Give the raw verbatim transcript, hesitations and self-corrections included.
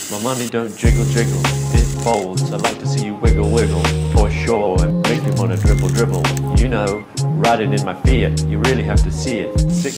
My money don't jiggle jiggle, it folds. I like to see you wiggle wiggle, for sure. It makes me wanna dribble dribble. You know, riding in my Fiat, you really have to see it. Six